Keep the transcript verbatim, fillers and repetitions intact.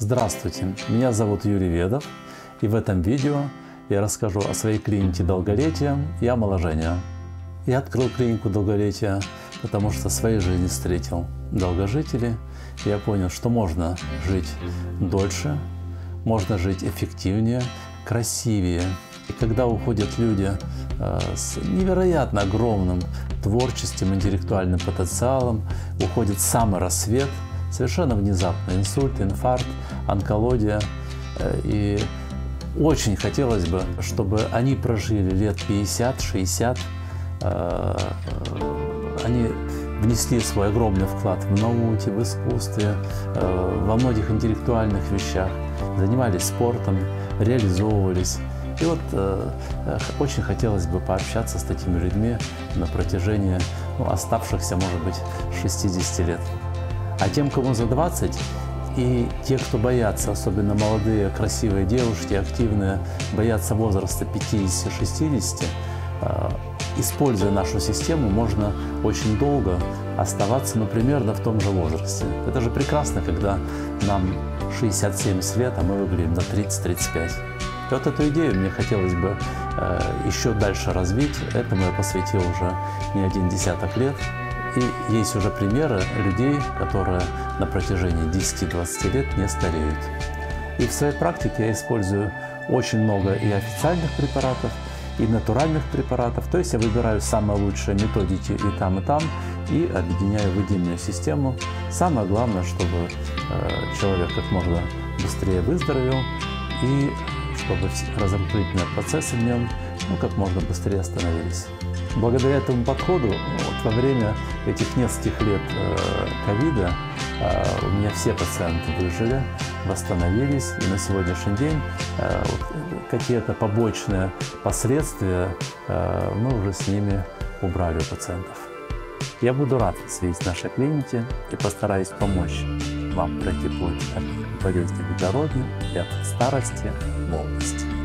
Здравствуйте, меня зовут Юрий Ведов, и в этом видео я расскажу о своей клинике долголетия и омоложения. Я открыл клинику долголетия, потому что в своей жизни встретил долгожителей, и я понял, что можно жить дольше, можно жить эффективнее, красивее. И когда уходят люди э, с невероятно огромным творческим, интеллектуальным потенциалом, уходит самый рассвет, совершенно внезапно инсульт, инфаркт, онкология. И очень хотелось бы, чтобы они прожили лет пятьдесят-шестьдесят, они внесли свой огромный вклад в науке, в искусстве, во многих интеллектуальных вещах, занимались спортом, реализовывались. И вот э, очень хотелось бы пообщаться с такими людьми на протяжении ну, оставшихся, может быть, шестидесяти лет. А тем, кому за двадцать, и те, кто боятся, особенно молодые, красивые девушки, активные, боятся возраста пятидесяти-шестидесяти, э, используя нашу систему, можно очень долго оставаться, ну, примерно в том же возрасте. Это же прекрасно, когда нам шестьдесят-семьдесят лет, а мы выглядим на тридцать-тридцать пять. И вот эту идею мне хотелось бы э, еще дальше развить. Этому я посвятил уже не один десяток лет. И есть уже примеры людей, которые на протяжении десяти-двадцати лет не стареют. И в своей практике я использую очень много и официальных препаратов, и натуральных препаратов. То есть я выбираю самые лучшие методики и там, и там, и объединяю в единую систему. Самое главное, чтобы э, человек как можно быстрее выздоровел, и чтобы разрушительные процессы в нем ну, как можно быстрее остановились. Благодаря этому подходу вот, во время этих нескольких лет ковида э, э, у меня все пациенты выжили, восстановились, и на сегодняшний день э, вот, какие-то побочные последствия э, мы уже с ними убрали у пациентов. Я буду рад видеть в нашей клинике и постараюсь помочь вам пройти путь от болезни к здоровью и от старости к молодости.